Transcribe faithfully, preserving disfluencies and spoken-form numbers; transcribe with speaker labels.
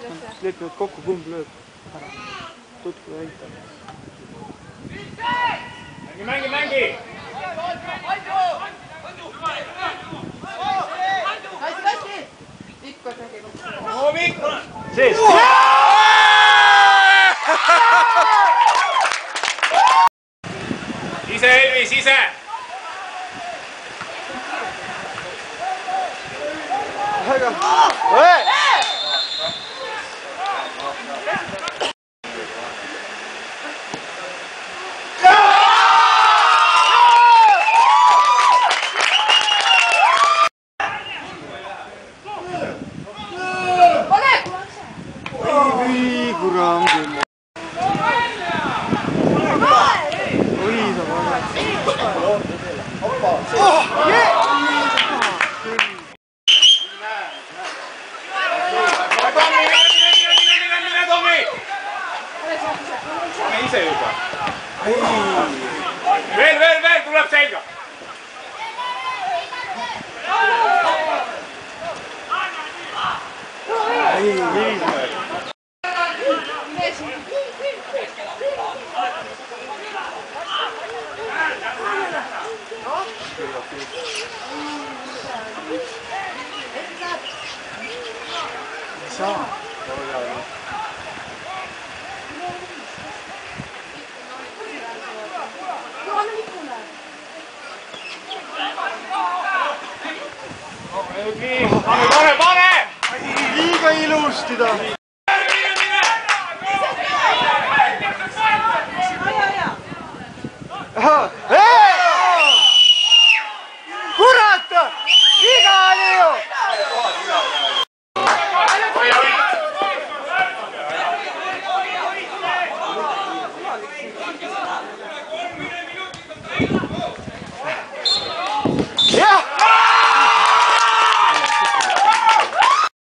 Speaker 1: Lepivad kokku, kumb lööb ära. Tutku ja Reintam.
Speaker 2: Mängi, mängi, mängi! Oo, Mikk!
Speaker 1: Sees!
Speaker 2: Ise, Elvis, ise!
Speaker 1: Aga! Oe!
Speaker 2: Veel, veel, veel, tuleb selga! Pane, pane, pane!
Speaker 1: Liiga ilusti ta! Ahah!